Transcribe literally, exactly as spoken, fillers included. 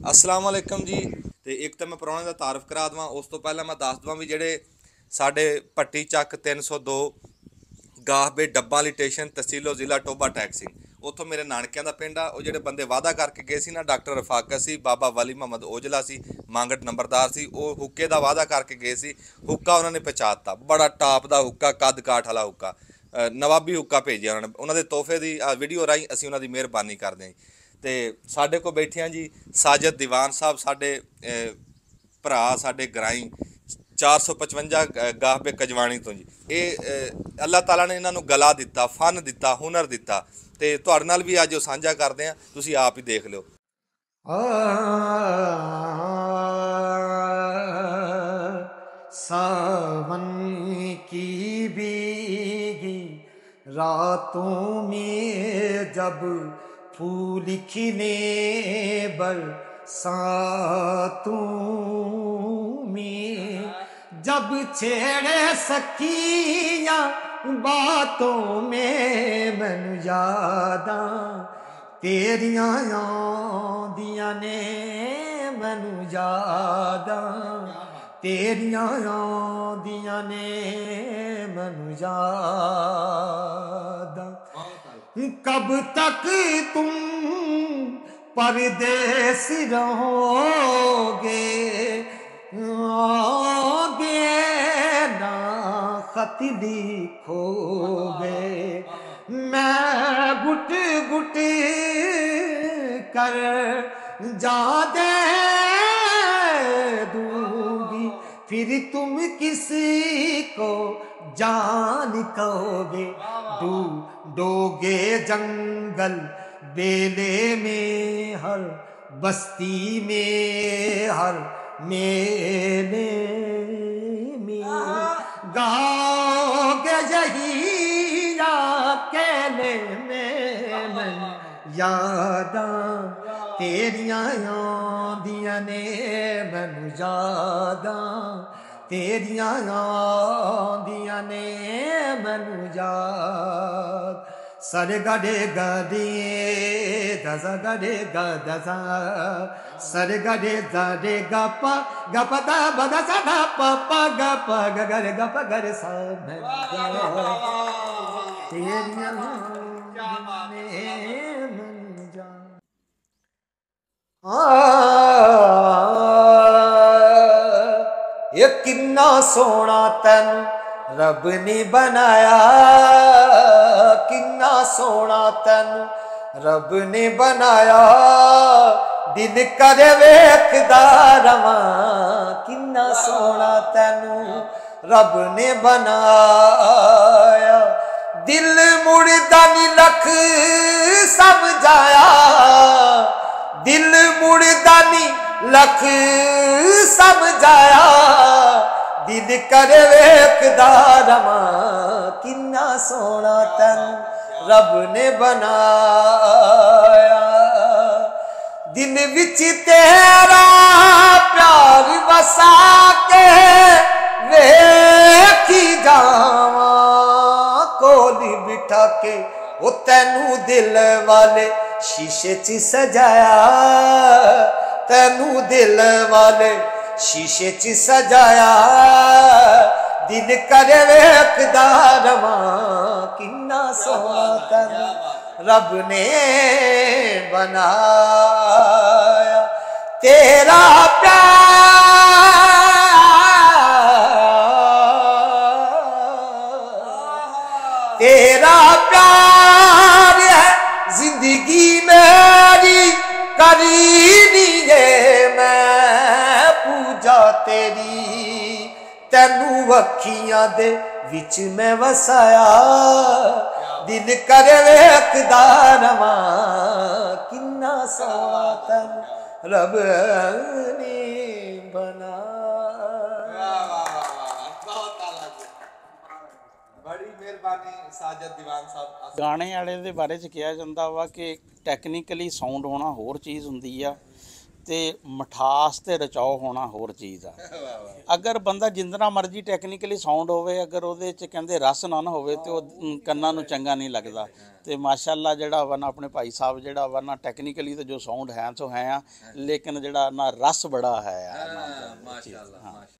अस्सलाम वालेकुम जी। तो एक तो मैं प्राहुणे का तारफ करा देवां, उस तो पहले मैं दस देवां भी जेडे साडे भट्टी चक तीन सौ दो गाहबे डब्बा वाली स्टेशन तहसीलो जिला टोबा टैक्सिंग उत्थों मेरे नानकियां दा पिंड आ। वो जेडे बंदे वादा करके गए सी ना, डॉक्टर रफाकत सी, बाबा वली मुहम्मद ओजला सी, मांगट नंबरदार सी, वो हुक्के दा वादा करके गए सी। हुक्का उन्होंने पहुँचाता, बड़ा टाप दा हुक्का, कद काठ वाला हुक्का, नवाबी हुक्का भेजिया उन्होंने। उन्होंने तोहफे की वीडियो राही असीं उन्हों दी मेहरबानी करते हैं। तो साढ़े को बैठे हैं जी साजिद दीवान साहब, साढ़े भरा साढ़े ग्राई चार सौ पचवंजा गाहबे कजवाणी तो जी। ये अल्लाह ताला ने इन्हों गला दिता, फन दिता, हुनर दिता, तो तुहाडे नाल भी अज वो साझा करते हैं, तुसीं आप ही देख लो। सावन की भीगी रातों में जब फूल खिले बरसातों में, जब छेड़े सखियां बातों में मैनू यादां तेरियां आंदियां ने, मैनू यादां तेरियां आंदियां ने, मैनू यादां। कब तक तुम परदेस रहोगे, आओगे ना खत लिखोगे, मैं गुट गुट कर जा दे दूंगी, फिर तुम किसी को जान कहोगे। ढूंढोगे जंगल बेले में, हर बस्ती में, हर मेले में, गाओगे यही अकेले में, मैं यादां तेरियां आंदियां ने, मैनू यादां तेरियां आंदियां ने, मैनू याद। सरे गडे गडे दसा गडे गदसा, सरे गडे दरे गप गप दा बदा सा दा प प गप गरे गप गरे सा, मैं तेरियां ने मैनू याद। ये किन्ना सोना तैन रब ने बनाया, किन्ना सोना तैन रब ने बनाया, दिल करे वेखदा रवां, किन्ना सोना तैनू रब ने बनाया। दिल मुड़दा नी लख समझाया, दिल मुड़दा नी लख समझाया, दिल करे वेखदा रवां, किन्ना सोना तैनू रब ने बनाया। दिल विच तेरा प्यार वसा के वेखी जावां, कोल बिठा के ओ तैनू दिल वाले शीशे च सजाया, तैनू दिल वाले शीशे च सजाया, दिल करे वेखदा रवां, किन्ना सोना तैनू रब ने बनाया। तेरा प्यार, तेरा प्यार है जिंदगी मेरी करीनी है, मैं पूजा तेरी तैनू अखियां दे विच मैं वसाया, दिल करे वेखदा रवां, किन्ना सोना तैनू रब ने बनाया। बड़ी मेहरबानी साजिद दीवान साहब। गाने वाले दे बारे च कहा जाता वा कि टैक्नीकली साउंड होना होर चीज़ हुंदी आ ਤੇ ਮਠਾਸ ਤੇ ਰਚਾਓ ਹੋਣਾ ਹੋਰ ਚੀਜ਼ ਆ। ਅਗਰ ਬੰਦਾ ਜਿੰਨਾ ਮਰਜ਼ੀ ਟੈਕਨੀਕਲੀ ਸਾਊਂਡ ਹੋਵੇ, ਅਗਰ ਉਹਦੇ 'ਚ ਕਹਿੰਦੇ ਰਸ ਨਾ ਨਾ ਹੋਵੇ ਤੇ ਉਹ ਅਮ, ਕੰਨਾਂ ਨੂੰ ਚੰਗਾ ਨਹੀਂ ਲੱਗਦਾ। ਤੇ ਮਾਸ਼ਾਅੱਲਾ ਜਿਹੜਾ ਵਾ ਨਾ ਆਪਣੇ ਭਾਈ ਸਾਹਿਬ ਜਿਹੜਾ ਵਾ ਨਾ ਟੈਕਨੀਕਲੀ ਤੇ ਜੋ ਸਾਊਂਡ ਹੈ ਸੋ ਹੈ ਆ, ਲੇਕਿਨ ਜਿਹੜਾ ਨਾ ਰਸ ਬੜਾ ਹੈ। ਮਾਸ਼ਾਅੱਲਾ।